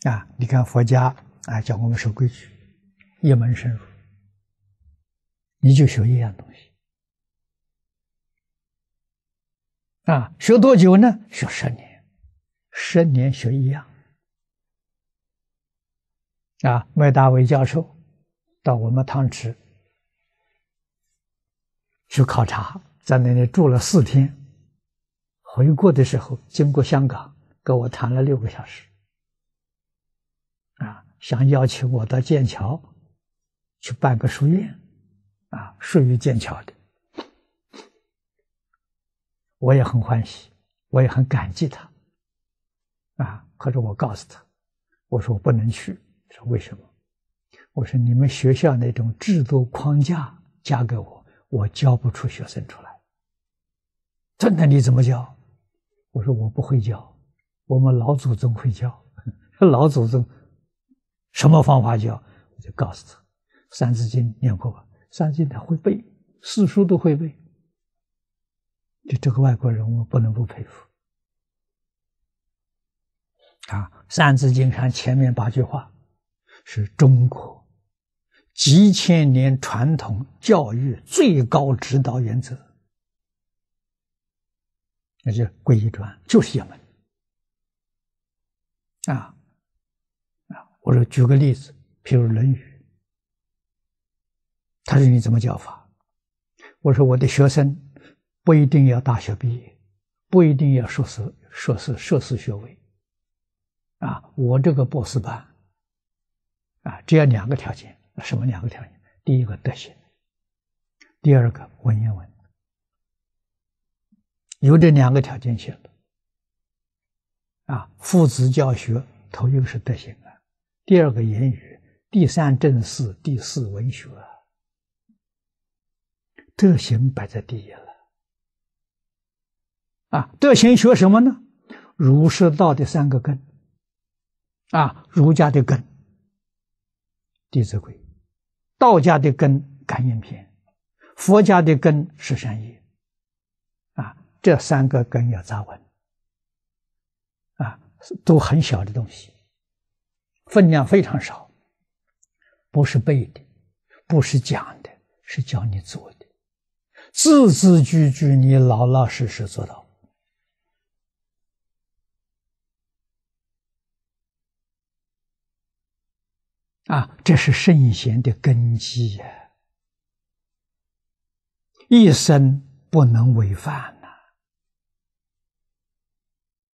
你看佛家叫我们守规矩，一门深入，你就学一样东西。学多久呢？学10年，10年学一样。麦大伟教授到我们汤池去考察，在那里住了4天。回国的时候，经过香港，跟我谈了6个小时。想邀请我到剑桥去办个书院，属于剑桥的。我也很欢喜，我也很感激他。可是我告诉他，我说我不能去。说为什么？我说你们学校那种制度框架加给我，我教不出学生出来。真的你怎么教？我说我不会教，我们老祖宗会教。老祖宗什么方法教？我就告诉他，《三字经》念过吧？《三字经》他会背，四书都会背。就这个外国人，我们不能不佩服。《三字经》上前面8句话是中国几千年传统教育最高指导原则，那就皈依传，就是一门。我说举个例子，譬如《论语》，他说你怎么教法？我说我的学生不一定要大学毕业，不一定要硕士学位，我这个博士班，只要2个条件。什么2个条件？第一个德行，第二个文言文。有这2个条件写了。父子教学，头一个是德行第二个言语，第3正事，第4文学。德行摆在第一了。德行学什么呢？儒释道的3个根。儒家的根《弟子规》，道家的根《感应篇》，佛家的根《十善业》。这3个根要扎稳。都很小的东西，分量非常少，不是背的，不是讲的，是教你做的，字字句句你老老实实做到。这是圣贤的根基一生不能违犯。